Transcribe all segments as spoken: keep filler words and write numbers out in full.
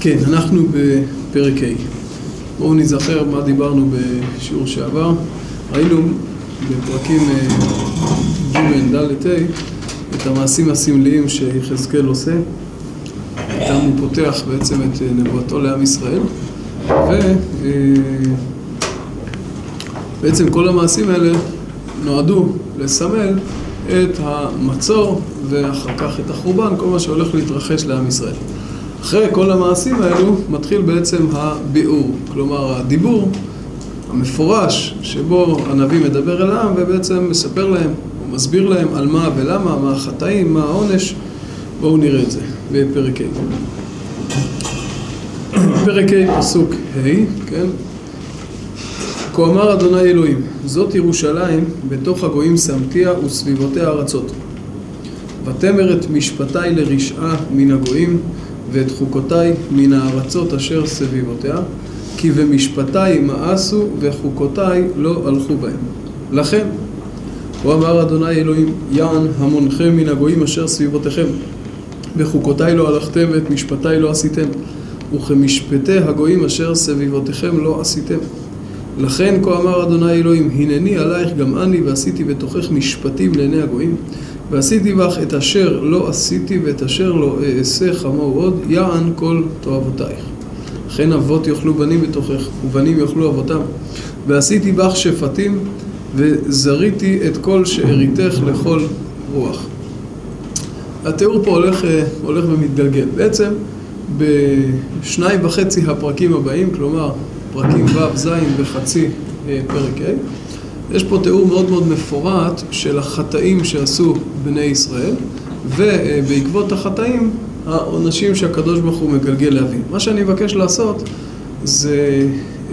כן, אנחנו בפרק ה'. בואו נזכר מה דיברנו בשיעור שעבר. ראינו בפרקים ג' ד' ה' את המעשים הסמליים שיחזקאל עושה. איתם הוא פותח בעצם את נבואתו לעם ישראל. ובעצם כל המעשים האלה נועדו לסמל את המצור ואחר כך את החורבן, כל מה שהולך להתרחש לעם ישראל. אחרי כל המעשים האלו מתחיל בעצם הביאור, כלומר הדיבור המפורש שבו הנביא מדבר אל העם ובעצם מספר להם, הוא מסביר להם על מה ולמה, מה החטאים, מה העונש. בואו נראה את זה בפרק ה'. פרק ה' פסוק ה', כן? כה אמר אדוני אלוהים, זאת ירושלים בתוך הגויים שמתיה וסביבותיה ארצות. ותמר את משפטי לרשעה מן הגויים ואת חוקותי מן הארצות אשר סביבותיה, כי במשפטי מאסו וחוקותי לא הלכו בהם. לכן, כה אמר אדוני אלוהים, יען המונכם מן הגויים אשר סביבותיכם, בחוקותי לא הלכתם ואת משפטי לא עשיתם, וכמשפטי הגויים אשר סביבותיכם לא עשיתם. לכן כה אמר אדוני אלוהים, הנני עלייך גם אני ועשיתי בתוכך משפטים לעיני הגויים, ועשיתי בך את אשר לא עשיתי ואת אשר לא אעשה כמוהו עוד, יען כל תועבותייך. לכן אבות יאכלו בנים בתוכך ובנים יאכלו אבותם, ועשיתי בך שפטים וזריתי את כל שאריתך לכל רוח. התיאור פה הולך, הולך ומתגלגל. בעצם בשניים וחצי הפרקים הבאים, כלומר פרקים ו' ז' וחצי פרק ה', יש פה תיאור מאוד מאוד מפורט של החטאים שעשו בני ישראל, ובעקבות החטאים העונשים שהקדוש ברוך הוא מגלגל להביא. מה שאני מבקש לעשות זה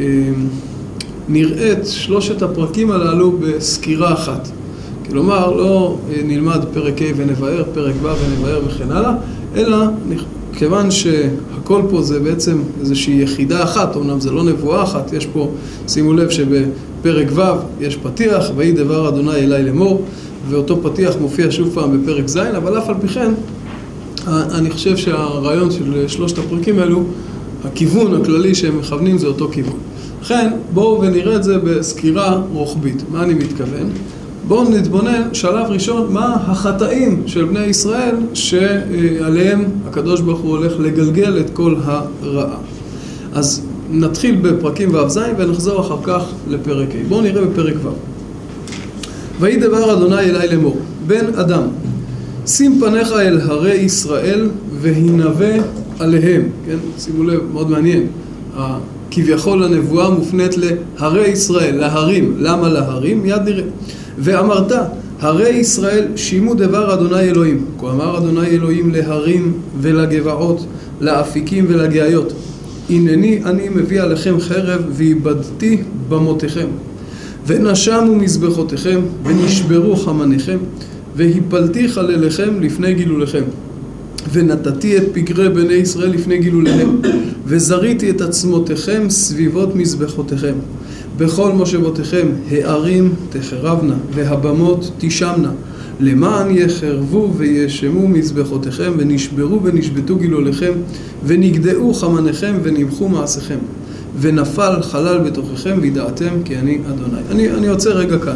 נראה את שלושת הפרקים הללו בסקירה אחת. כלומר, לא נלמד פרק ה' ונבאר, פרק ו' ונבאר וכן הלאה, אלא כיוון שהכל פה זה בעצם איזושהי יחידה אחת, אומנם זה לא נבואה אחת, יש פה, שימו לב שבפרק ו' יש פתיח, ויהי דבר אדוני אלי לאמור, ואותו פתיח מופיע שוב פעם בפרק ז', אבל אף על פי כן, אני חושב שהרעיון של שלושת הפרקים האלו, הכיוון הכללי שהם מכוונים זה אותו כיוון. לכן, בואו ונראה את זה בסקירה רוחבית. מה אני מתכוון? בואו נתבונן שלב ראשון מה החטאים של בני ישראל שעליהם הקדוש ברוך הוא הולך לגלגל את כל הרעה. אז נתחיל בפרקים ו' ז' ונחזור אחר כך לפרק ה'. בואו נראה בפרק ו'. ויהי דבר אדוני אלי לאמור, בן אדם, שים פניך אל הרי ישראל והנבא עליהם. כן? שימו לב, מאוד מעניין. כביכול הנבואה מופנית להרי ישראל, להרים. למה להרים? מיד נראה. ואמרת, הרי ישראל שימו דבר אדוני אלוהים. כה אמר אדוני אלוהים להרים ולגבעות, לאפיקים ולגאיות. הנני אני מביא עליכם חרב ואיבדתי במותיכם. ונשמו מזבחותיכם ונשברו חמניכם והפלתי חלליכם לפני גילוליכם. ונתתי את פגרי בני ישראל לפני גילוליהם, וזריתי את עצמותיכם סביבות מזבחותיכם. בכל מושבותיכם הערים תחרבנה, והבמות תשמנה, למען יחרבו וישמו מזבחותיכם, ונשברו ונשבתו גילוליכם, ונגדעו חמניכם ונמחו מעשיכם. ונפל חלל בתוככם וידעתם כי אני אדוני. אני, אני עוצר רגע כאן.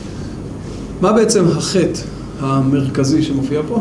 מה בעצם החטא המרכזי שמופיע פה?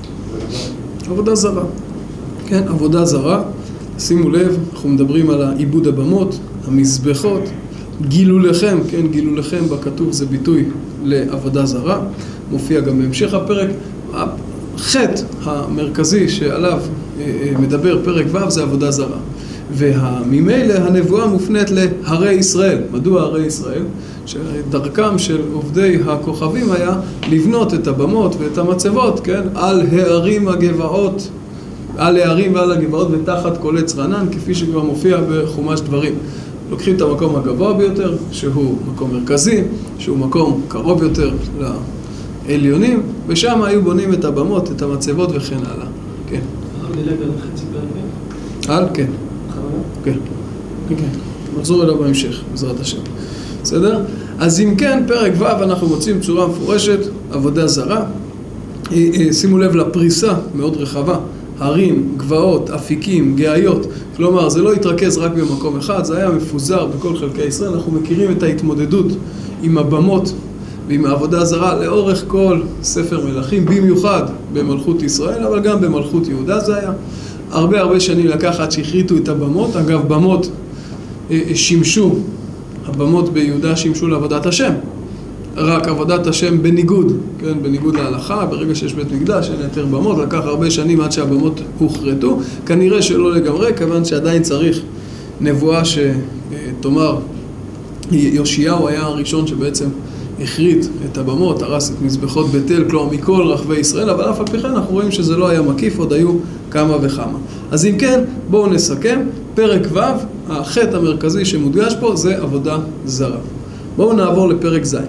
עבודה זרה. כן, עבודה זרה. שימו לב, אנחנו מדברים על העיבוד הבמות, המזבחות, גילוליכם, כן, גילוליכם בכתוב זה ביטוי לעבודה זרה. מופיע גם בהמשך הפרק. החטא המרכזי שעליו מדבר פרק ו' זה עבודה זרה. וממילא הנבואה מופנית להרי ישראל. מדוע הרי ישראל? שדרכם של עובדי הכוכבים היה לבנות את הבמות ואת המצבות, כן, על הערים הגבעות, על הערים ועל הגבעות ותחת כל עץ רענן, כפי שכבר מופיע בחומש דברים. לוקחים את המקום הגבוה ביותר, שהוא מקום מרכזי, שהוא מקום קרוב יותר לעליונים, ושם היו בונים את הבמות, את המצבות וכן הלאה. כן. דילג על חצי פרק? על? כן. כן. כן. נחזור אליו בהמשך, בעזרת השם. בסדר? אז אם כן, פרק ו' אנחנו מוצאים צורה מפורשת, עבודה זרה. שימו לב לפריסה מאוד רחבה. הרים, גבעות, אפיקים, גאיות. כלומר, זה לא התרכז רק במקום אחד, זה היה מפוזר בכל חלקי ישראל. אנחנו מכירים את ההתמודדות עם הבמות ועם העבודה הזרה לאורך כל ספר מלכים, במיוחד במלכות ישראל, אבל גם במלכות יהודה זה היה. הרבה הרבה שנים לקח עד שהחריטו את הבמות. אגב, במות שימשו, הבמות ביהודה שימשו לעבודת השם. רק עבודת השם בניגוד, כן, בניגוד להלכה. ברגע שיש בית מקדש אין יותר במות, לקח הרבה שנים עד שהבמות הוחרטו. כנראה שלא לגמרי, כיוון שעדיין צריך נבואה שתאמר, יאשיהו היה הראשון שבעצם החריט את הבמות, הרס את מזבחות בית אל, כלומר מכל רחבי ישראל, אבל אף על פי כן אנחנו רואים שזה לא היה מקיף, עוד היו כמה וכמה. אז אם כן, בואו נסכם. פרק ו', החטא המרכזי שמודגש פה זה עבודה זרה. בואו נעבור לפרק ז'.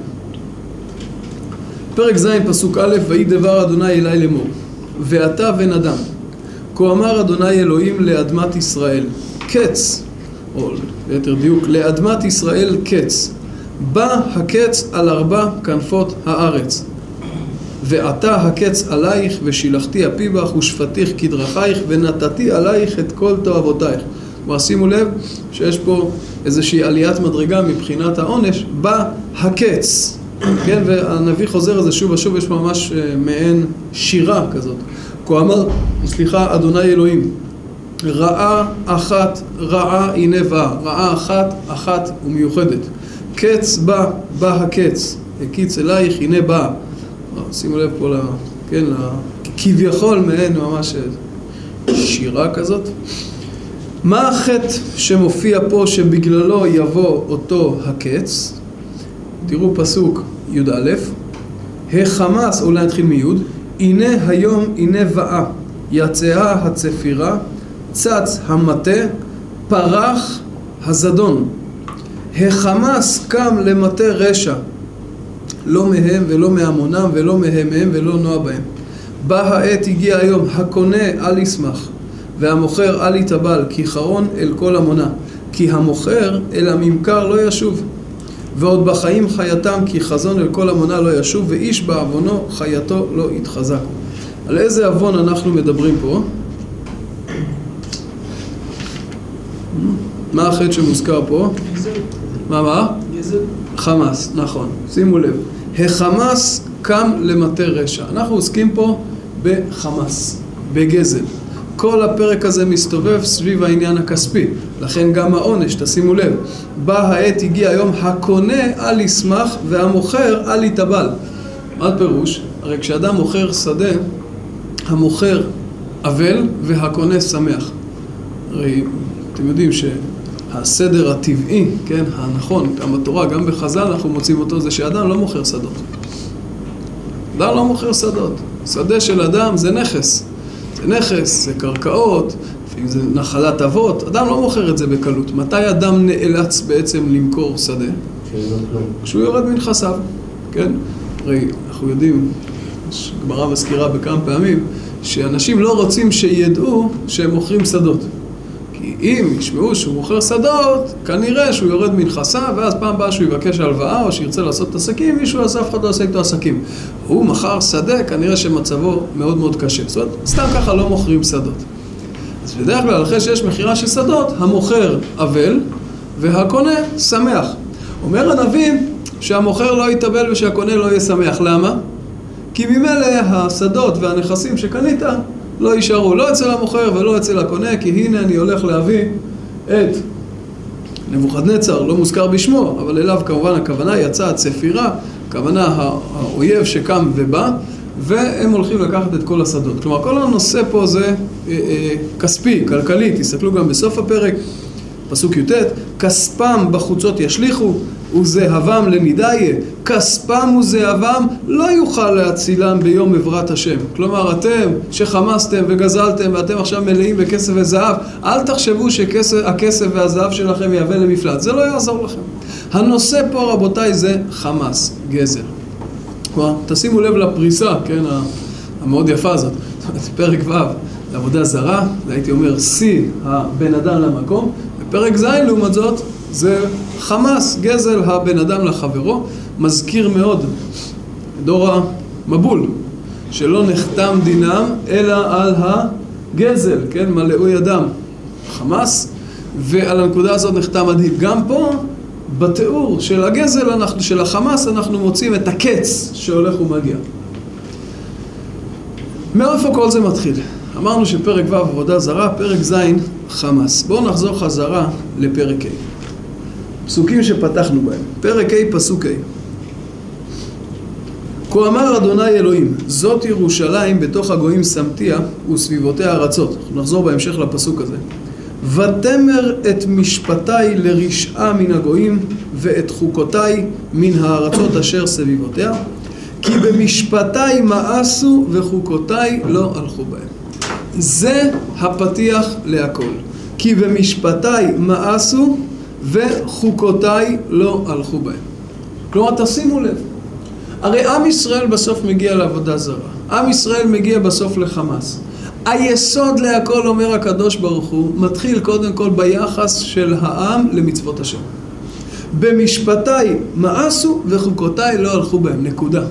פרק ז' פסוק א', ויהי דבר אדוני אלי לאמור, ואתה בן אדם, כה אמר אדוני אלוהים לאדמת ישראל, קץ, או ליתר דיוק, לאדמת ישראל קץ, בא הקץ על ארבע כנפות הארץ, ועתה הקץ עלייך, ושילחתי אפי בך, ושפתיך כדרכייך, ונתתי עלייך את כל תועבותייך. כלומר, שימו לב שיש פה איזושהי עליית מדרגה מבחינת העונש, בא הקץ. כן, והנביא חוזר על זה שוב ושוב, יש ממש מעין שירה כזאת. כה אמר, סליחה, אדוני אלוהים, רעה אחת, רעה הנה באה, רעה אחת, אחת ומיוחדת. קץ בא, בא הקץ, הקיץ אלייך, הנה בא. שימו לב פה, לה, כן, לה, כביכול מעין ממש שירה כזאת. מה החטא שמופיע פה שבגללו יבוא אותו הקץ? תראו פסוק י"א, החמאס, אולי נתחיל מיוד, הנה היום, הנה באה, יצאה הצפירה, צץ המטה, פרח הזדון. החמאס קם למטה רשע, לא מהם ולא מהמונם ולא מהם מהם ולא נוע בהם. בא העת, הגיע היום, הקונה אל ישמח, והמוכר אל יתאבל, כי חרון אל כל המונה, כי המוכר אל הממכר לא ישוב, ועוד בחיים חייתם, כי חזון אל כל המונה לא ישוב, ואיש בעוונו חייתו לא יתחזק. על איזה עוון אנחנו מדברים פה? מה החטא שמוזכר פה? גזל. מה מה? גזל. חמאס, נכון. שימו לב. החמאס קם למטה רשע. אנחנו עוסקים פה בחמאס, בגזל. כל הפרק הזה מסתובב סביב העניין הכספי, לכן גם העונש, תשימו לב. בא העת, הגיע היום, הקונה אל ישמח והמוכר אל יתאבל. מה הפירוש? הרי כשאדם מוכר שדה, המוכר אבל והקונה שמח. הרי אתם יודעים שהסדר הטבעי, כן, הנכון, גם בתורה, גם בחז"ל אנחנו מוצאים אותו, זה שאדם לא מוכר שדות. אדם לא מוכר שדות. שדה של אדם זה נכס. זה נכס, זה קרקעות, זה נחלת אבות. אדם לא מוכר את זה בקלות. מתי אדם נאלץ בעצם למכור שדה? כשהוא יורד מנכסיו, כן? הרי אנחנו יודעים, גמרא מזכירה בכמה פעמים, שאנשים לא רוצים שידעו שהם מוכרים שדות. כי אם ישמעו שהוא מוכר שדות, כנראה שהוא יורד מנכסיו, ואז פעם באה שהוא יבקש הלוואה או שירצה לעשות עסקים, מישהו עשה, אף אחד לא עושה איתו עסקים. הוא מכר שדה, כנראה שמצבו מאוד מאוד קשה. זאת אומרת, סתם ככה לא מוכרים שדות. אז בדרך כלל, אחרי שיש מחירה של שדות, המוכר אבל והקונה שמח. אומר הנביא שהמוכר לא יתאבל ושהקונה לא יהיה שמח. למה? כי ממילא השדות והנכסים שקנית לא יישארו, לא אצל המוכר ולא אצל הקונה, כי הנה אני הולך להביא את נבוכדנצר, לא מוזכר בשמו, אבל אליו כמובן הכוונה יצאה צפירה, הכוונה האויב שקם ובא, והם הולכים לקחת את כל השדות. כלומר, כל הנושא פה זה אה, אה, כספי, כלכלי. תסתכלו גם בסוף הפרק, פסוק י"ט, כספם בחוצות ישליכו, וזהבם לנידאיה, כספם וזהבם לא יוכל להצילם ביום עברת השם. כלומר, אתם שחמסתם וגזלתם ואתם עכשיו מלאים בכסף וזהב, אל תחשבו שהכסף והזהב שלכם יהווה למפלט. זה לא יעזור לכם. הנושא פה, רבותיי, זה חמאס, גזל. כלומר, תשימו לב לפריסה, כן, המאוד יפה הזאת. פרק ו', לעבודה זרה, זה הייתי אומר, שיא הבן אדם למקום. בפרק ז', לעומת זאת, זה חמאס, גזל הבן אדם לחברו. מזכיר מאוד דור המבול, שלא נחתם דינם אלא על גזל, כן, מלאו ידם, חמאס, ועל הנקודה הזאת נחתם הדין. גם פה, בתיאור של הגזל, אנחנו, של החמאס, אנחנו מוצאים את הקץ שהולך ומגיע. מאיפה כל זה מתחיל? אמרנו שפרק ו' עבודה זרה, פרק ז' חמאס. בואו נחזור חזרה לפרק ה'. פסוקים שפתחנו בהם. פרק ה' פסוק ה'. כה אמר אדוני אלוהים, זאת ירושלים בתוך הגויים שמתיה וסביבותיה ארצות. אנחנו נחזור בהמשך לפסוק הזה. ותמר את משפטי לרשעה מן הגויים ואת חוקותי מן הארצות אשר סביבותיה, כי במשפטי מאסו וחוקותי לא הלכו בהם. זה הפתיח להכל. כי במשפטי מאסו וחוקותי לא הלכו בהם. כלומר, תשימו לב. הרי עם ישראל בסוף מגיע לעבודה זרה. עם ישראל מגיע בסוף לחמאס. היסוד להכל, אומר הקדוש ברוך הוא, מתחיל קודם כל ביחס של העם למצוות השם. במשפטי מאסו וחוקותי לא הלכו בהם. נקודה.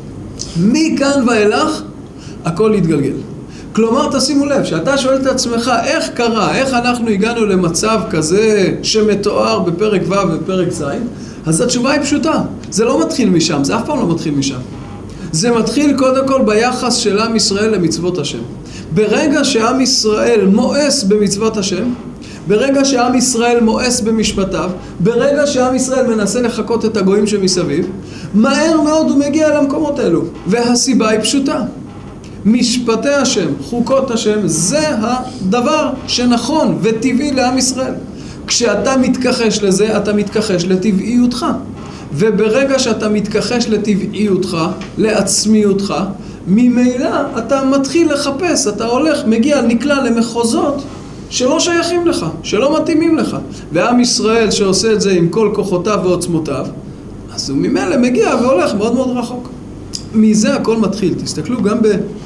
מכאן ואילך הכל יתגלגל. כלומר, תשימו לב, שאתה שואל את עצמך איך קרה, איך אנחנו הגענו למצב כזה שמתואר בפרק ו' ובפרק ז', אז התשובה היא פשוטה. זה לא מתחיל משם, זה אף פעם לא מתחיל משם. זה מתחיל קודם כל ביחס של עם ישראל למצוות השם. ברגע שעם ישראל מואס במצוות השם, ברגע שעם ישראל מואס במשפטיו, ברגע שעם ישראל מנסה לחקות את הגויים שמסביב, מהר מאוד הוא מגיע למקומות האלו. והסיבה היא פשוטה. משפטי השם, חוקות השם, זה הדבר שנכון וטבעי לעם ישראל. כשאתה מתכחש לזה, אתה מתכחש לטבעיותך. וברגע שאתה מתכחש לטבעיותך, לעצמיותך, ממילא אתה מתחיל לחפש, אתה הולך, מגיע, נקלע למחוזות שלא שייכים לך, שלא מתאימים לך. ועם ישראל שעושה את זה עם כל כוחותיו ועוצמותיו, אז הוא ממילא מגיע והולך מאוד מאוד רחוק. מזה הכל מתחיל. תסתכלו גם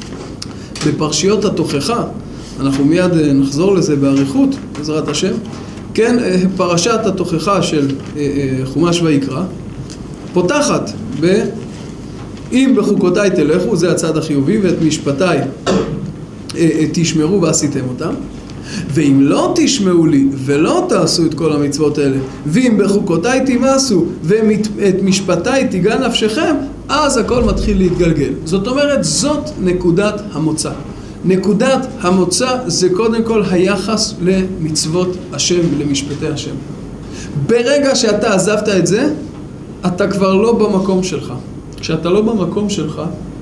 בפרשיות התוכחה, אנחנו מיד נחזור לזה בעריכות, בעזרת השם. כן, פרשת התוכחה של חומש ויקרא, פותחת ב... אם בחוקותיי תלכו, זה הצד החיובי, ואת משפטיי תשמרו ועשיתם אותם. ואם לא תשמעו לי ולא תעשו את כל המצוות האלה, ואם בחוקותיי תימאסו ואת משפטיי תיגע נפשכם, אז הכל מתחיל להתגלגל. זאת אומרת, זאת נקודת המוצא. נקודת המוצא זה קודם כל היחס למצוות השם ולמשפטי השם. ברגע שאתה עזבת את זה, אתה כבר לא במקום שלך. כשאתה לא במקום שלך,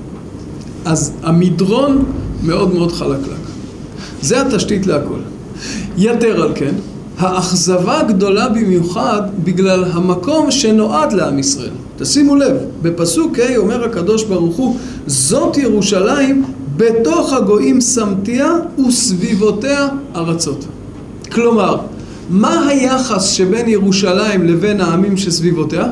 אז המדרון מאוד מאוד חלקלק. זה התשתית להכל. יתר על כן, האכזבה גדולה במיוחד בגלל המקום שנועד לעם ישראל. תשימו לב, בפסוק ה' אומר הקדוש ברוך הוא, זאת ירושלים בתוך הגויים שמתיה וסביבותיה ארצות. כלומר, מה היחס שבין ירושלים לבין העמים שסביבותיה?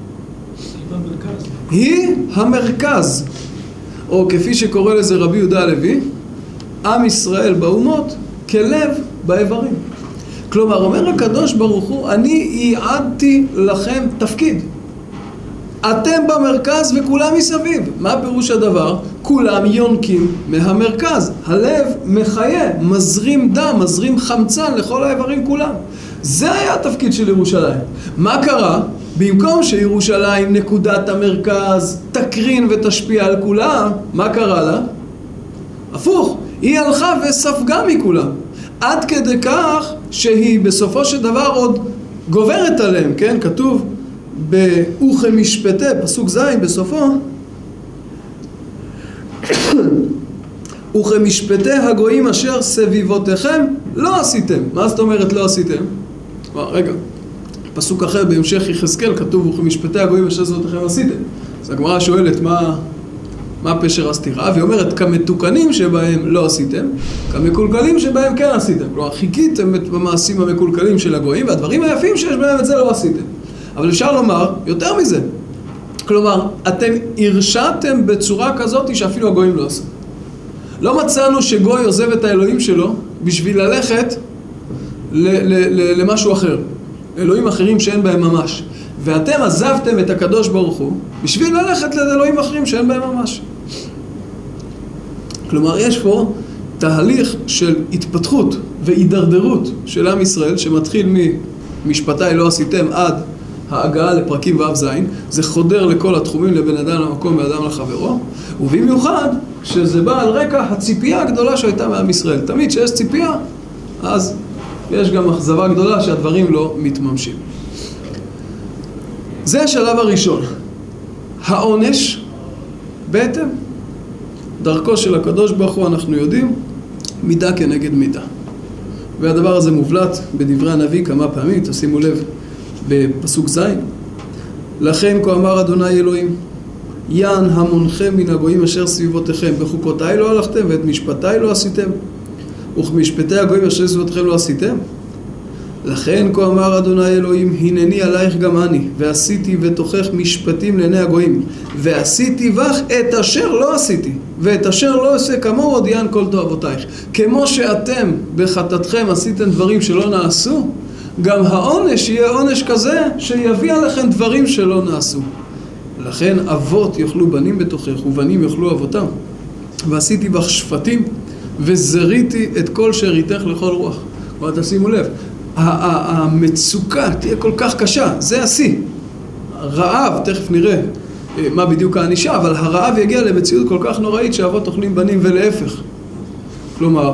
היא המרכז, או כפי שקורא לזה רבי יהודה הלוי, עם ישראל באומות כלב באיברים. כלומר, אומר הקדוש ברוך הוא, אני ייעדתי לכם תפקיד. אתם במרכז וכולם מסביב. מה פירוש הדבר? כולם יונקים מהמרכז. הלב מחיה, מזרים דם, מזרים חמצן לכל האיברים כולם. זה היה התפקיד של ירושלים. מה קרה? במקום שירושלים נקודת המרכז תקרין ותשפיע על כולם, מה קרה לה? הפוך, היא הלכה וספגה מכולם. עד כדי כך שהיא בסופו של דבר עוד גוברת עליהם, כן? כתוב וכמשפטי, פסוק ז' בסופו, וכמשפטי הגויים אשר סביבותיכם לא עשיתם. מה זאת אומרת לא עשיתם? רגע, פסוק אחר בהמשך יחזקאל כתוב וכמשפטי הגויים אשר סביבותיכם עשיתם. אז הגמרא שואלת מה, מה פשר הסתירה, והיא אומרת כמתוקנים שבהם לא עשיתם, כמקולקלים שבהם כן עשיתם. כלומר, חיכיתם את המעשים המקולקלים של הגויים, והדברים היפים שיש בהם את זה לא עשיתם. אבל אפשר לומר יותר מזה. כלומר, אתם הרשעתם בצורה כזאת שאפילו הגויים לא עשו. לא מצאנו שגוי עוזב את האלוהים שלו בשביל ללכת ל- ל- ל- למשהו אחר. אלוהים אחרים שאין בהם ממש. ואתם עזבתם את הקדוש ברוך הוא בשביל ללכת לאלוהים אחרים שאין בהם ממש. כלומר, יש פה תהליך של התפתחות והידרדרות של עם ישראל, שמתחיל ממשפטיי לא עשיתם עד ההגעה לפרקים ו' ז', זה חודר לכל התחומים, לבן אדם למקום ואדם לחברו, ובמיוחד שזה בא על רקע הציפייה הגדולה שהייתה מעם ישראל. תמיד שיש ציפייה, אז יש גם אכזבה גדולה שהדברים לא מתממשים. זה השלב הראשון. העונש, בהתאם, דרכו של הקדוש ברוך הוא, אנחנו יודעים, מידה כנגד מידה. והדבר הזה מובלט בדברי הנביא כמה פעמים, תשימו לב בפסוק ז', לכן כה אמר אדוני אלוהים, יען המונחם מן הגויים אשר סביבותיכם, בחוקותיי לא הלכתם ואת משפטיי לא עשיתם, וכמשפטי הגויים אשר סביבותיכם לא עשיתם. לכן כה אמר אדוני אלוהים, הנני עלייך גם אני, ועשיתי ותוכך משפטים לעיני הגויים, ועשיתי בך את אשר לא עשיתי, ואת אשר לא עושה כמוהו הודיען כל תועבותייך. כמו שאתם בחטאתכם עשיתם דברים שלא נעשו, גם העונש יהיה עונש כזה שיביא עליכם דברים שלא נעשו. לכן אבות יאכלו בנים בתוכך ובנים יאכלו אבותם, ועשיתי בך שפטים וזריתי את כל שאריתך לכל רוח. אבל תשימו לב, המצוקה תהיה כל כך קשה, זה השיא. רעב, תכף נראה מה בדיוק הענישה, אבל הרעב יגיע למציאות כל כך נוראית שאבות אוכלים בנים ולהפך. כלומר,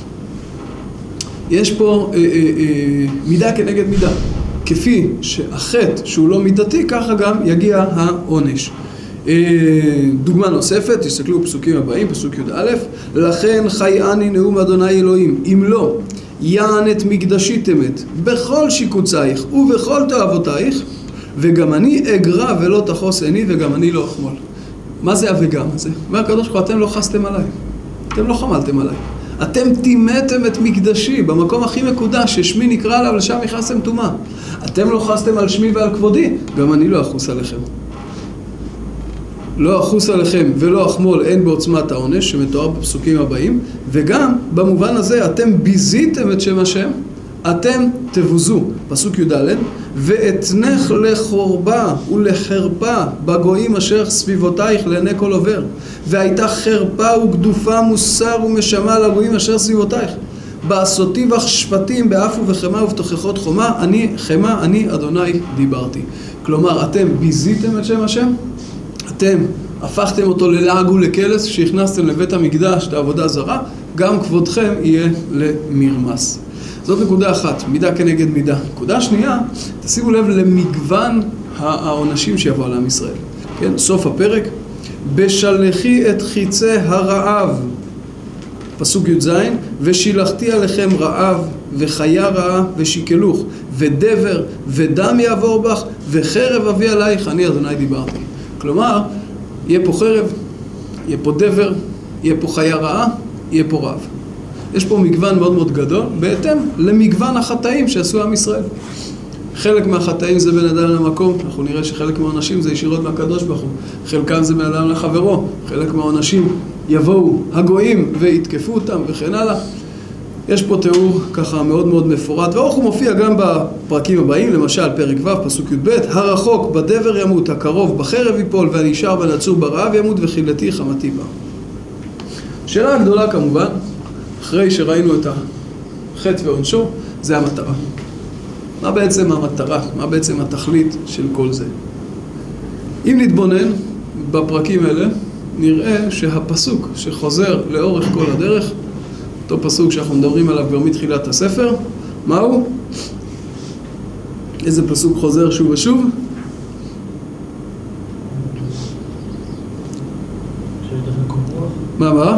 יש פה אה, אה, אה, מידה כנגד מידה. כפי שהחטא שהוא לא מידתי, ככה גם יגיע העונש. אה, דוגמה נוספת, תסתכלו בפסוקים הבאים, פסוק י"א, לכן חייאני נאום אדוני אלוהים, אם לא יען את מקדשי תמת בכל שיקוצייך ובכל תאוותייך, וגם אני אגרע ולא תחוס עיני וגם אני לא אחמול. מה זה הוגם הזה? אומר הקדוש ברוך הוא, אתם לא חסתם עליי, אתם לא חמלתם עליי, אתם טימאתם את מקדשי במקום הכי מקודש ששמי נקרא עליו, לשם יכנסתם טומאה. אתם לא חסתם על שמי ועל כבודי, גם אני לא אחוס עליכם. לא אחוס עליכם ולא אחמול, אין בעוצמת העונש שמתואר בפסוקים הבאים, וגם במובן הזה אתם ביזיתם את שם השם, אתם תבוזו. פסוק י"ד, ואתנך לחורבה ולחרפה בגויים אשר סביבותייך לעיני כל עובר, והייתה חרפה וגדופה מוסר ומשמה לגויים אשר סביבותייך, בעשותי בך שפטים באף ובחמה ובתוכחות חומה, אני חמה, אני אדוני דיברתי. כלומר, אתם ביזיתם את שם השם, אתם הפכתם אותו ללעג ולקלס, שהכנסתם לבית המקדש את העבודה זרה, גם כבודכם יהיה למרמס. זאת נקודה אחת, מידה כנגד מידה. נקודה שנייה, תשימו לב למגוון העונשים שיבוא על עם ישראל. כן, סוף הפרק, בשלחי את חיצי הרעב, פסוק י"ז, ושילחתי עליכם רעב וחיה רעה ושיקלוך ודבר ודם יעבור בך וחרב אביא עלייך, אני אדוני דיברתי. כלומר, יהיה פה חרב, יהיה פה דבר, יהיה פה חיה רעה, יהיה פה רעב. יש פה מגוון מאוד מאוד גדול, בהתאם למגוון החטאים שעשו עם ישראל. חלק מהחטאים זה בין אדם למקום, אנחנו נראה שחלק מהעונשים זה ישירות מהקדוש ברוך הוא, חלקם זה בין אדם לחברו, חלק מהעונשים יבואו הגויים ויתקפו אותם וכן הלאה. יש פה תיאור ככה מאוד מאוד מפורט, ואורך הוא מופיע גם בפרקים הבאים, למשל פרק ו' פסוק י"ב, הרחוק בדבר ימות, הקרוב בחרב יפול, והנשאר בנצור ברעב ימות, וחילתי חמתי בה. שאלה הגדולה כמובן, אחרי שראינו את החטא ועונשו, זה המטרה. מה בעצם המטרה? מה בעצם התכלית של כל זה? אם נתבונן בפרקים האלה, נראה שהפסוק שחוזר לאורך כל הדרך, אותו פסוק שאנחנו מדברים עליו כבר מתחילת הספר, מהו? איזה פסוק חוזר שוב ושוב? מה, מה?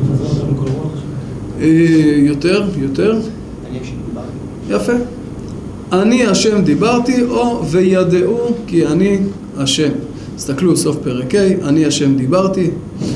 יותר, יותר. יפה. אני השם דיברתי, או וידעו כי אני השם. תסתכלו סוף פרק ה', אני השם דיברתי.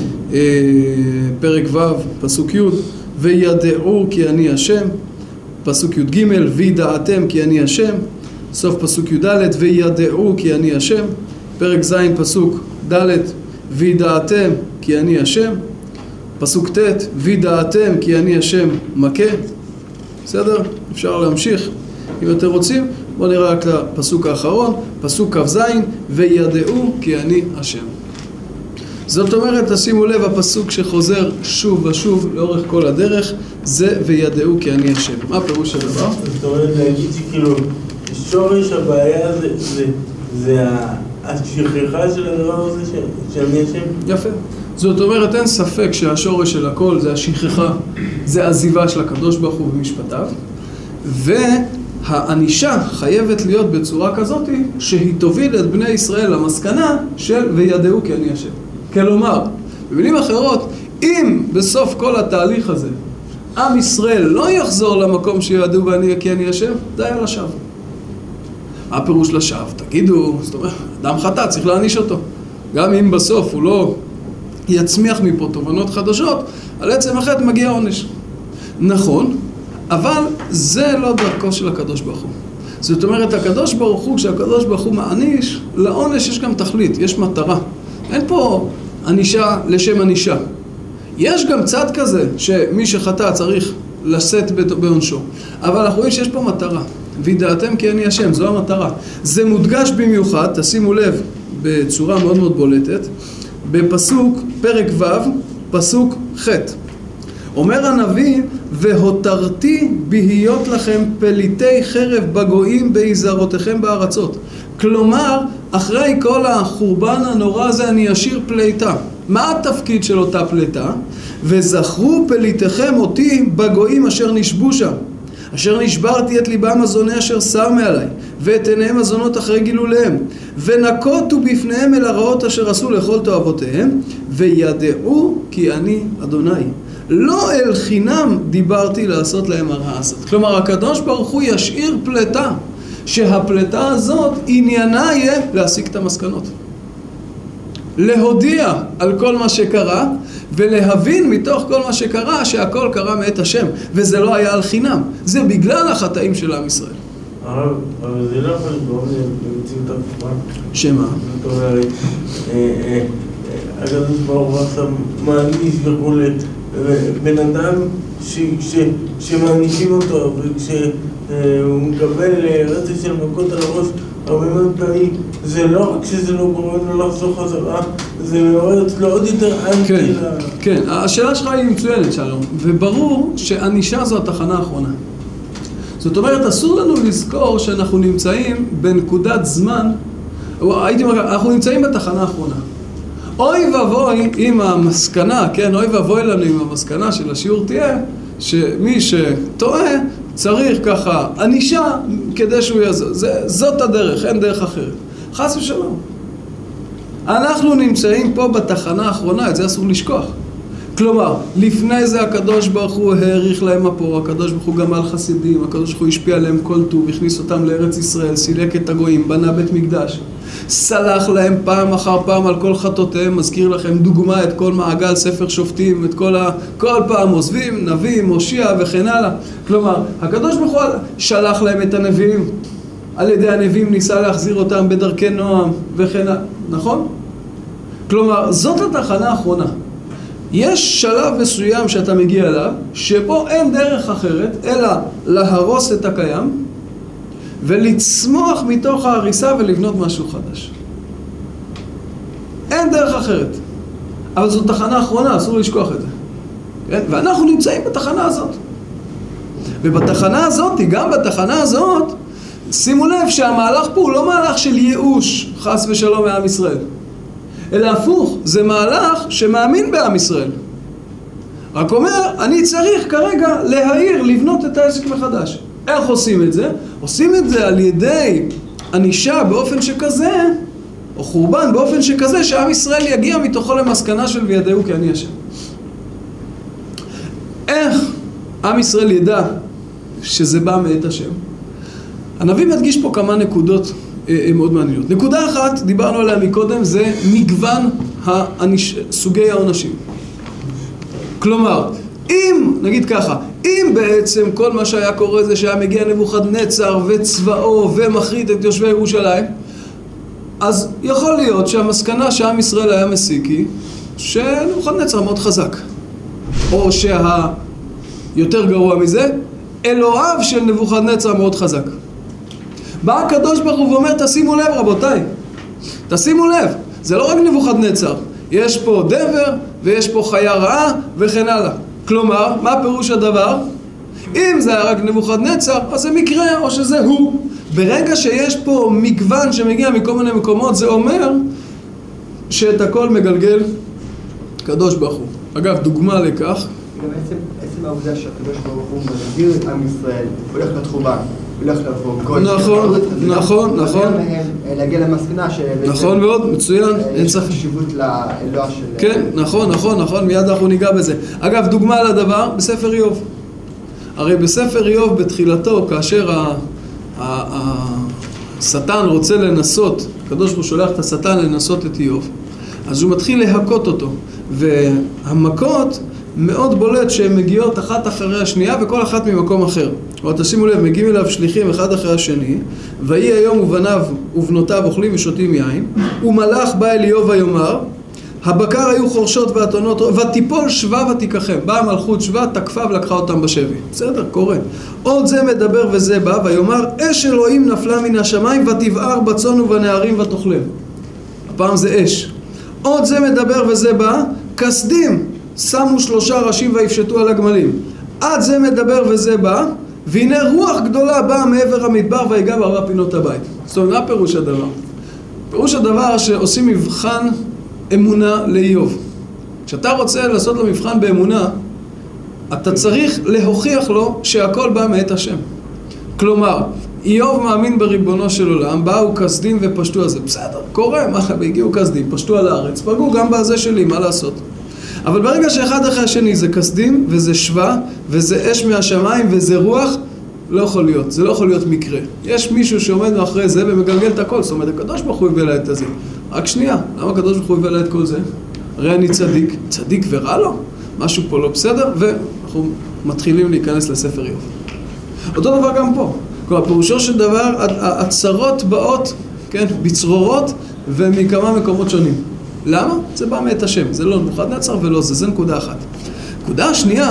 פרק ו', פסוק י', וידעו כי אני השם. פסוק י"ג, וידעתם כי אני השם. סוף פסוק י"ד, וידעו כי אני השם. פרק ז', פסוק ד', וידעתם כי אני השם. פסוק ט', וידעתם כי אני השם מכה. בסדר? אפשר להמשיך אם אתם רוצים. בואו נראה רק לפסוק האחרון, פסוק כ"ז, וידעו כי אני השם. זאת אומרת, תשימו לב, הפסוק שחוזר שוב ושוב לאורך כל הדרך, זה וידעו כי אני השם. מה פירוש הדבר? זאת אומרת, להגיד שכאילו, שורש הבעיה זה, זה, זה השכחה של הדבר הזה שאני השם? יפה. זאת אומרת, אין ספק שהשורש של הכל זה השכחה, זה עזיבה של הקדוש ברוך הוא במשפטיו, והענישה חייבת להיות בצורה כזאת שהיא תוביל את בני ישראל למסקנה של וידעו כי אני השם. כלומר, במילים אחרות, אם בסוף כל התהליך הזה עם ישראל לא יחזור למקום שידעו כי אני השם, די על השווא. מה הפירוש לשווא? תגידו, זאת אומרת, אדם חטא, צריך להעניש אותו. גם אם בסוף הוא לא יצמיח מפה תובנות חדשות, על עצם החטא מגיע עונש. נכון, אבל זה לא דרכו של הקדוש ברוך הוא. זאת אומרת, הקדוש ברוך הוא, כשהקדוש ברוך הוא מעניש, לעונש יש גם תכלית, יש מטרה. אין פה ענישה לשם ענישה. יש גם צד כזה שמי שחטא צריך לשאת בעונשו. אבל אנחנו רואים שיש פה מטרה. וידעתם כי אני השם, זו המטרה. זה מודגש במיוחד, תשימו לב, בצורה מאוד מאוד בולטת, בפסוק פרק ו', פסוק ח'. אומר הנביא, והותרתי בהיות לכם פליטי חרב בגויים בהיזהרותיכם בארצות. כלומר, אחרי כל החורבן הנורא הזה אני אשאיר פליטה. מה התפקיד של אותה פליטה? וזכרו פליטיכם אותי בגויים אשר נשבו שם. אשר נשברתי את ליבם הזונה אשר שר מעלי, ואת עיניהם הזונות אחרי גילוליהם, ונקוטו בפניהם אל הרעות אשר עשו לכל תועבותיהם, וידעו כי אני אדוני. לא אל חינם דיברתי לעשות להם הרעה הזאת. כלומר, הקדוש ברוך הוא ישאיר פלטה, שהפלטה הזאת עניינה יהיה להסיק את המסקנות. להודיע על כל מה שקרה, ולהבין מתוך כל מה שקרה שהכל קרה מאת השם, וזה לא היה על חינם, זה בגלל החטאים של עם ישראל. אבל זה לא יכול לגרום למציאות הפוכה. שמה? זאת אומרת, הקדוש ברוך הוא עכשיו מעניש וכולי, בן אדם שמענישים אותו וכשהוא מקבל רצף של מכות על הראש הרבה מאוד פעמים, זה לא רק שזה לא גורם לו לחזור חזרה, זה מעורר אצלו עוד יותר אנטי. כן, כן, השאלה שלך היא מצוינת, שלום, וברור שענישה זו התחנה האחרונה. זאת אומרת, אסור לנו לזכור שאנחנו נמצאים בנקודת זמן, הייתי אומר, אנחנו נמצאים בתחנה האחרונה. אוי ואבוי עם המסקנה, כן, אוי ואבוי לנו עם המסקנה של השיעור תהיה, שמי שטועה צריך ככה ענישה כדי שהוא יעזור. זאת הדרך, אין דרך אחרת. חס ושלום. אנחנו נמצאים פה בתחנה האחרונה, את זה אסור לשכוח. כלומר, לפני זה הקדוש ברוך הוא העריך להם הפור, הקדוש ברוך הוא גמל חסידים, הקדוש ברוך הוא השפיע עליהם כל טוב, הכניס אותם לארץ ישראל, סילק את הגויים, בנה בית מקדש. סלח להם פעם אחר פעם על כל חטאותיהם, מזכיר לכם דוגמה את כל מעגל ספר שופטים, את כל, ה... כל פעם עוזבים, נביא, מושיע וכן הלאה. כלומר, הקדוש ברוך הוא שלח להם את הנביאים, על ידי הנביאים ניסה להחזיר אותם בדרכי נועם וכן הלאה, נכון? כלומר, זאת התחנה האחרונה. יש שלב מסוים שאתה מגיע אליו, שבו אין דרך אחרת, אלא להרוס את הקיים, ולצמוח מתוך ההריסה ולבנות משהו חדש. אין דרך אחרת. אבל זו תחנה אחרונה, אסור לשכוח את זה. כן? ואנחנו נמצאים בתחנה הזאת. ובתחנה הזאת, גם בתחנה הזאת, שימו לב שהמהלך פה הוא לא מהלך של ייאוש, חס ושלום מעם ישראל. אלא הפוך, זה מהלך שמאמין בעם ישראל. רק אומר, אני צריך כרגע להעיר, לבנות את העסק מחדש. איך עושים את זה? עושים את זה על ידי ענישה באופן שכזה, או חורבן באופן שכזה, שעם ישראל יגיע מתוכו למסקנה של וידעו כי אני השם. איך עם ישראל ידע שזה בא מאת השם? הנביא מדגיש פה כמה נקודות אה, מאוד מעניינות. נקודה אחת, דיברנו עליה מקודם, זה מגוון העניש, סוגי העונשים. כלומר, אם, נגיד ככה, אם בעצם כל מה שהיה קורה זה שהיה מגיע נבוכדנצר וצבאו ומחריד את יושבי ירושלים, אז יכול להיות שהמסקנה שעם ישראל היה מסיק היא שנבוכדנצר מאוד חזק. או שהיותר גרוע מזה, אלוהיו של נבוכדנצר מאוד חזק. בא הקדוש ברוך הוא ואומר, תשימו לב רבותיי, תשימו לב, זה לא רק נבוכדנצר. יש פה דבר ויש פה חיה רעה וכן הלאה. כלומר, מה פירוש הדבר? אם זה היה רק נבוכדנצר, אז זה מקרה או שזה הוא. ברגע שיש פה מגוון שמגיע מכל מיני מקומות, זה אומר שאת הכל מגלגל קדוש ברוך הוא. אגב, דוגמה לכך. גם עצם, עצם העובדה שהקדוש ברוך הוא מגדיר את עם ישראל, הולך לתחובה, הולך לבוא גוי. נכון, נכון, נכון. להגיע למסקנה ש... נכון מאוד, מצוין. יש חשיבות לאלוה של... כן, נכון, נכון, נכון, מיד אנחנו ניגע בזה. אגב, דוגמה לדבר, בספר איוב. הרי בספר איוב בתחילתו, כאשר השטן רוצה לנסות, הקדוש ברוך הוא שולח את השטן לנסות את איוב, אז הוא מתחיל להכות אותו. והמכות מאוד בולט שהן מגיעות אחת אחרי השנייה וכל אחת ממקום אחר. אבל תשימו לב, מגיעים אליו שליחים אחד אחרי השני, ויהי היום ובניו ובנותיו אוכלים ושותים יין, ומלאך בא אל איוב ויאמר, הבקר היו חורשות ואתונות, ותיפול שבה ותיקחם. באה מלכות שבה, תקפה ולקחה אותם בשבי. בסדר, קורה. עוד זה מדבר וזה בא, ויאמר, אש אלוהים נפלה מן השמיים, ותבער בצאן ובנערים ותאכלם. הפעם זה אש. עוד זה מדבר וזה בא, כסדים שמו שלושה ראשים ויפשטו על הגמלים. עד זה מדבר וזה בא, והנה רוח גדולה באה מעבר המדבר ויגע בארבע פינות הבית. זאת אומרת, מה פירוש הדבר? פירוש הדבר שעושים מבחן אמונה לאיוב. כשאתה רוצה לעשות לו מבחן באמונה, אתה צריך להוכיח לו שהכל בא מאת השם. כלומר, איוב מאמין בריבונו של עולם, באו כסדים ופשטו על זה. בסדר, קורה, מה, הגיעו כסדים, פשטו על הארץ, פגעו גם בזה שלי, מה לעשות? אבל ברגע שאחד אחרי השני זה כסדים וזה שווה וזה אש מהשמיים וזה רוח, לא יכול להיות, זה לא יכול להיות מקרה. יש מישהו שעומד מאחרי זה ומגלגל את הכל, זאת אומרת, הקדוש ברוך הוא הביא לה את זה. רק שנייה, למה הקדוש ברוך הוא הביא לה את כל זה? הרי אני צדיק, צדיק ורע לו, משהו פה לא בסדר, ואנחנו מתחילים להיכנס לספר איוב. אותו דבר גם פה. כלומר, פירושו של דבר, הצרות באות, כן, בצרורות ומכמה מקומות שונים. למה? זה בא מאת השם, זה לא נבוכדנצר ולא זה, זה נקודה אחת. נקודה השנייה,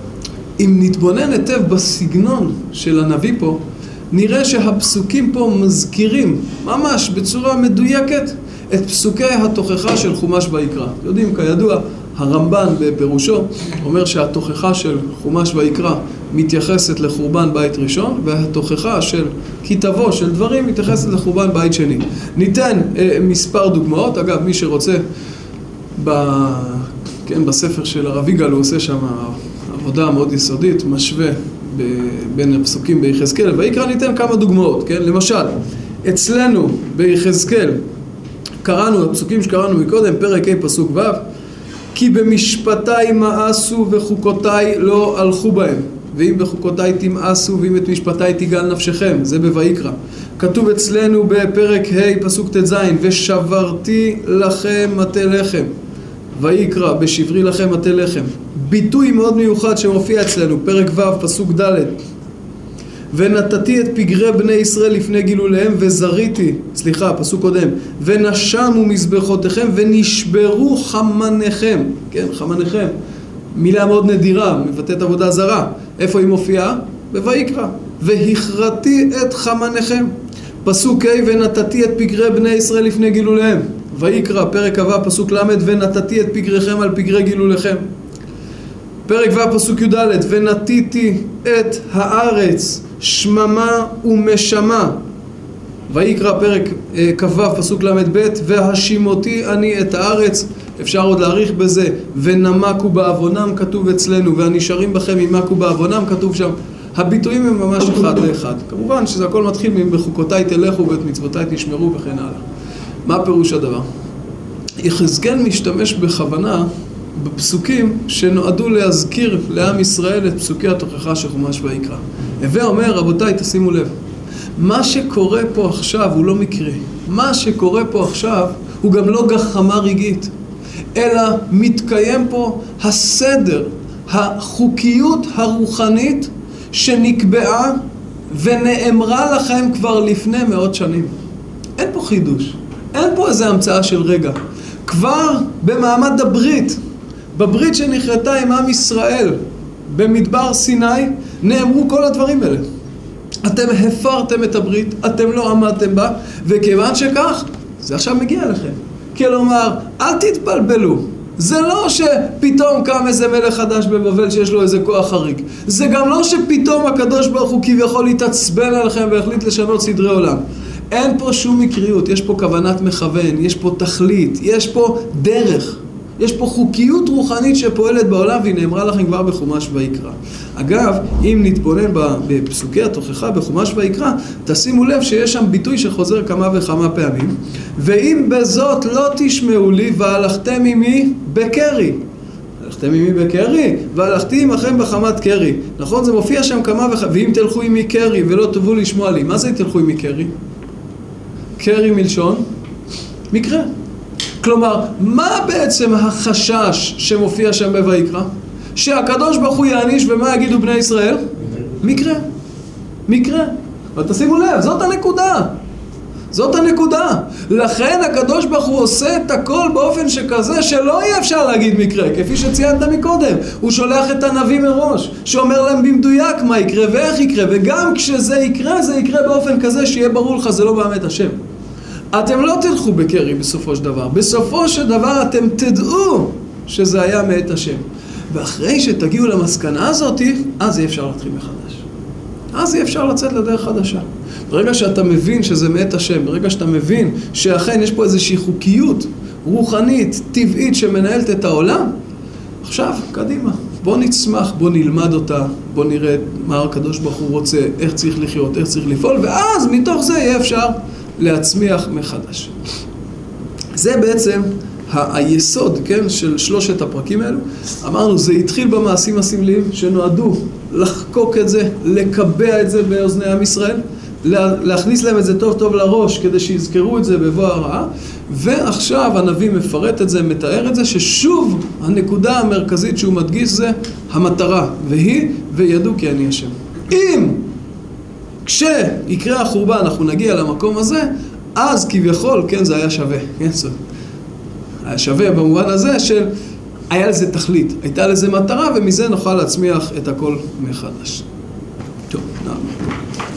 אם נתבונן היטב בסגנון של הנביא פה, נראה שהפסוקים פה מזכירים, ממש בצורה מדויקת, את פסוקי התוכחה של חומש ויקרא. יודעים, כידוע, הרמב"ן בפירושו אומר שהתוכחה של חומש ויקרא מתייחסת לחורבן בית ראשון, והתוכחה של כתבו של דברים מתייחסת לחורבן בית שני. ניתן אה, מספר דוגמאות. אגב, מי שרוצה, ב, כן, בספר של הרב יגאל הוא עושה שם עבודה מאוד יסודית, משווה ב, בין הפסוקים ביחזקאל ויקרא. ניתן כמה דוגמאות, כן? למשל, אצלנו ביחזקאל קראנו, הפסוקים שקראנו מקודם, פרק ה' פסוק ו', כי במשפטיי מאסו וחוקותיי לא הלכו בהם, ואם בחוקותיי תמאסו ואם את משפטיי תיגל נפשכם, זה בויקרא. כתוב אצלנו בפרק ה' פסוק ט"ז, ושברתי לכם מטה לחם, ויקרא בשברי לכם מטה לחם. ביטוי מאוד מיוחד שמופיע אצלנו, פרק ו' פסוק ד', ונתתי את פגרי בני ישראל לפני גילוליהם וזריתי, סליחה, פסוק קודם, ונשמו מזבחותיכם ונשברו חמניכם, כן, חמניכם, מילה מאוד נדירה, מבטאת עבודה זרה. איפה היא מופיעה? בויקרא. והכרתי את חמניכם. פסוק ה' ונתתי את פגרי בני ישראל לפני גילוליהם. ויקרא, פרק ו' פסוק ל', ונתתי את פגריכם על פגרי גילוליכם. פרק ו' פסוק י"ד, ונתיתי את הארץ שממה ומשמה. ויקרא, פרק כ"ו פסוק ל"ב, והשימותי אני את הארץ. אפשר עוד להאריך בזה, ונמקו בעוונם כתוב אצלנו, והנשארים בכם ימקו בעוונם כתוב שם. הביטויים הם ממש אחד לאחד. כמובן שזה הכל מתחיל מבחוקותיי תלכו ואת מצוותיי תשמרו וכן הלאה. מה פירוש הדבר? יחזקאל משתמש בכוונה בפסוקים שנועדו להזכיר לעם ישראל את פסוקי התוכחה של חומש ויקרא. הווה אומר, רבותיי, תשימו לב, מה שקורה פה עכשיו הוא לא מקרי. מה שקורה פה עכשיו הוא גם לא גחמה רגעית, אלא מתקיים פה הסדר, החוקיות הרוחנית שנקבעה ונאמרה לכם כבר לפני מאות שנים. אין פה חידוש, אין פה איזו המצאה של רגע. כבר במעמד הברית, בברית שנחרטה עם עם ישראל במדבר סיני, נאמרו כל הדברים האלה. אתם הפרתם את הברית, אתם לא עמדתם בה, וכיוון שכך, זה עכשיו מגיע לכם. כלומר, אל תתבלבלו. זה לא שפתאום קם איזה מלך חדש בבבל שיש לו איזה כוח חריג. זה גם לא שפתאום הקדוש ברוך הוא כביכול להתעצבן עליכם והחליט לשנות סדרי עולם. אין פה שום מקריות, יש פה כוונת מכוון, יש פה תכלית, יש פה דרך. יש פה חוקיות רוחנית שפועלת בעולם והיא נאמרה לכם כבר בחומש ויקרא. אגב, אם נתבונן בפסוקי התוכחה בחומש ויקרא, תשימו לב שיש שם ביטוי שחוזר כמה וכמה פעמים. ואם בזאת לא תשמעו לי והלכתם עמי בקרי. הלכתם עמי בקרי והלכתי עמכם בחמת קרי. נכון? זה מופיע שם כמה וכמה. ואם תלכו עמי קרי ולא תבואו לשמוע לי. מה זה תלכו עמי קרי? קרי מלשון מקרה. כלומר, מה בעצם החשש שמופיע שם בויקרא? שהקדוש ברוך הוא יעניש ומה יגידו בני ישראל? מקרה. מקרה. ותשימו לב, זאת הנקודה. זאת הנקודה. לכן הקדוש ברוך הוא עושה את הכל באופן שכזה שלא יהיה אפשר להגיד מקרה, כפי שציינת מקודם. הוא שולח את הנביא מראש, שאומר להם במדויק מה יקרה ואיך יקרה, וגם כשזה יקרה, זה יקרה באופן כזה שיהיה ברור לך, זה לא באמת השם. אתם לא תלכו בקרי בסופו של דבר. בסופו של דבר אתם תדעו שזה היה מאת השם. ואחרי שתגיעו למסקנה הזאת, אז אי אפשר להתחיל מחדש. אז אי אפשר לצאת לדרך חדשה. ברגע שאתה מבין שזה מאת השם, ברגע שאתה מבין שאכן יש פה איזושהי חוקיות רוחנית, טבעית, שמנהלת את העולם, עכשיו, קדימה. בוא נצמח, בוא נלמד אותה, בוא נראה מה הקדוש ברוך הוא רוצה, איך צריך לחיות, איך צריך לפעול, ואז מתוך זה יהיה אפשר להצמיח מחדש. זה בעצם ה- היסוד, כן, של שלושת הפרקים האלו. אמרנו, זה התחיל במעשים הסמליים שנועדו לחקוק את זה, לקבע את זה באוזני עם ישראל, לה, להכניס להם את זה טוב טוב לראש כדי שיזכרו את זה בבוא הרעה, ועכשיו הנביא מפרט את זה, מתאר את זה, ששוב הנקודה המרכזית שהוא מדגיש זה המטרה, והיא וידעו כי אני השם. אם כשיקרה החורבן אנחנו נגיע למקום הזה, אז כביכול, כן, זה היה שווה. כן, זה היה שווה במובן הזה של היה לזה תכלית, הייתה לזה מטרה, ומזה נוכל להצמיח את הכל מחדש. טוב, נעבור.